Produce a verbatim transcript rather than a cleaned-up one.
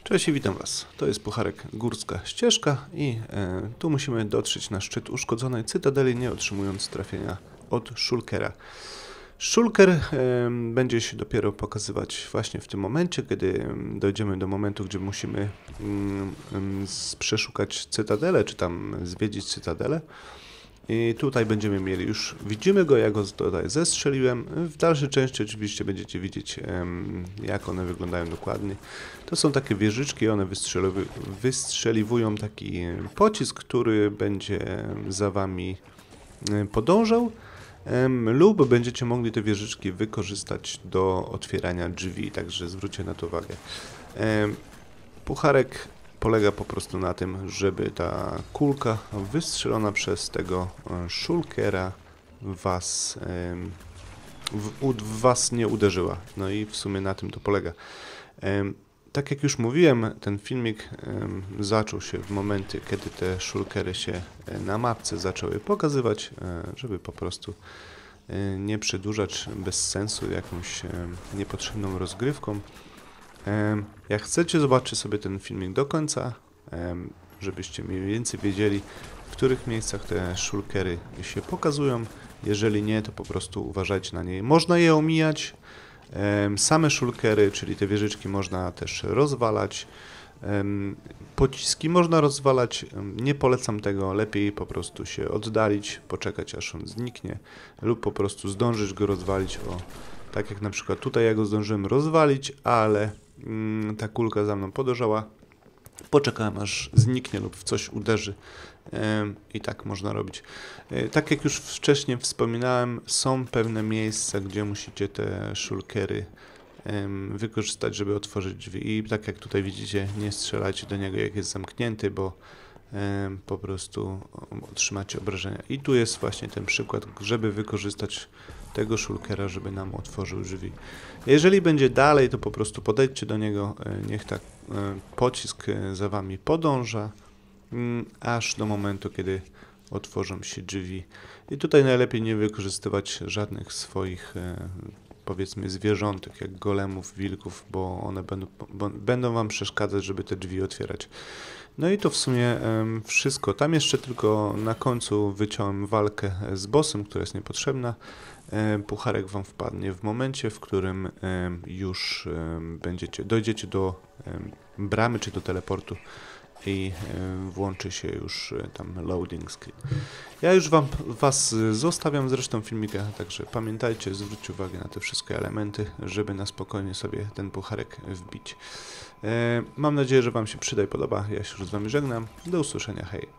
Cześć i witam Was. To jest Pucharek Górska Ścieżka i e, tu musimy dotrzeć na szczyt uszkodzonej cytadeli, nie otrzymując trafienia od Shulkera. Shulker e, będzie się dopiero pokazywać właśnie w tym momencie, kiedy dojdziemy do momentu, gdzie musimy mm, mm, przeszukać cytadelę, czy tam zwiedzić cytadelę. I tutaj będziemy mieli już, widzimy go, ja go tutaj zestrzeliłem. W dalszej części oczywiście będziecie widzieć, jak one wyglądają dokładnie. To są takie wieżyczki, one wystrzeliwu wystrzeliwują taki pocisk, który będzie za wami podążał, lub będziecie mogli te wieżyczki wykorzystać do otwierania drzwi, także zwróćcie na to uwagę. Pucharek polega po prostu na tym, żeby ta kulka wystrzelona przez tego Shulkera was, w, w was nie uderzyła. No i w sumie na tym to polega. Tak jak już mówiłem, ten filmik zaczął się w momencie, kiedy te Shulkery się na mapce zaczęły pokazywać, żeby po prostu nie przedłużać bez sensu jakąś niepotrzebną rozgrywką. Jak chcecie, zobaczcie sobie ten filmik do końca, żebyście mniej więcej wiedzieli, w których miejscach te Shulkery się pokazują. Jeżeli nie, to po prostu uważajcie na nie. Można je omijać. Same Shulkery, czyli te wieżyczki, można też rozwalać. Pociski można rozwalać. Nie polecam tego. Lepiej po prostu się oddalić, poczekać, aż on zniknie, lub po prostu zdążyć go rozwalić. O, tak jak na przykład tutaj ja go zdążyłem rozwalić, ale ta kulka za mną podążała, poczekałem aż zniknie lub w coś uderzy i tak można robić. Tak jak już wcześniej wspominałem, są pewne miejsca, gdzie musicie te Shulkery wykorzystać, żeby otworzyć drzwi i tak jak tutaj widzicie, nie strzelajcie do niego, jak jest zamknięty, bo po prostu otrzymacie obrażenia. I tu jest właśnie ten przykład, żeby wykorzystać tego Shulkera, żeby nam otworzył drzwi. Jeżeli będzie dalej, to po prostu podejdźcie do niego, niech tak pocisk za wami podąża, aż do momentu, kiedy otworzą się drzwi. I tutaj najlepiej nie wykorzystywać żadnych swoich, powiedzmy, zwierzątek, jak golemów, wilków, bo one będą, bo będą wam przeszkadzać, żeby te drzwi otwierać. No i to w sumie wszystko. Tam jeszcze tylko na końcu wyciąłem walkę z bossem, która jest niepotrzebna. Pucharek wam wpadnie w momencie, w którym już będziecie, dojdziecie do bramy czy do teleportu i włączy się już tam loading screen. Ja już wam, was zostawiam z resztą filmika, także pamiętajcie, zwróćcie uwagę na te wszystkie elementy, żeby na spokojnie sobie ten pucharek wbić. Mam nadzieję, że wam się przyda i podoba. Ja się już z wami żegnam. Do usłyszenia, hej!